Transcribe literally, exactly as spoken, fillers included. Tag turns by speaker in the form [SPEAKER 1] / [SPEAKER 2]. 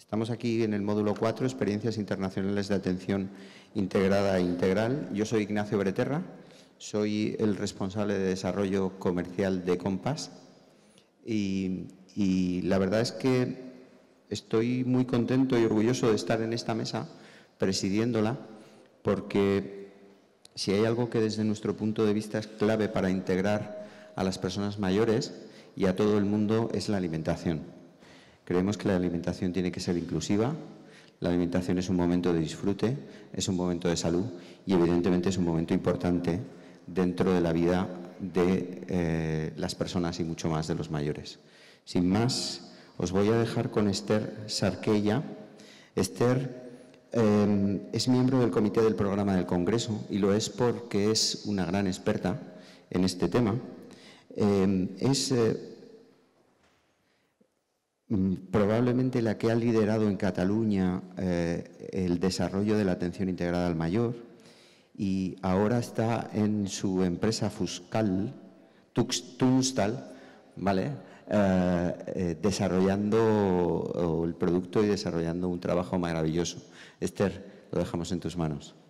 [SPEAKER 1] Estamos aquí en el módulo cuatro, Experiencias Internacionales de Atención Integrada e Integral. Yo soy Ignacio Breterra, soy el responsable de desarrollo comercial de Compass y, y la verdad es que estoy muy contento y orgulloso de estar en esta mesa presidiéndola, porque si hay algo que desde nuestro punto de vista es clave para integrar a las personas mayores y a todo el mundo es la alimentación. Creemos que la alimentación tiene que ser inclusiva, la alimentación es un momento de disfrute, es un momento de salud y evidentemente es un momento importante dentro de la vida de eh, las personas y mucho más de los mayores. Sin más, os voy a dejar con Esther Sarquella. Esther eh, es miembro del comité del programa del Congreso y lo es porque es una gran experta en este tema. Eh, es eh, probablemente la que ha liderado en Cataluña eh, el desarrollo de la atención integrada al mayor y ahora está en su empresa Fuscal, Tunstal, ¿vale? Eh, eh, desarrollando el producto y desarrollando un trabajo maravilloso. Esther, lo dejamos en tus manos.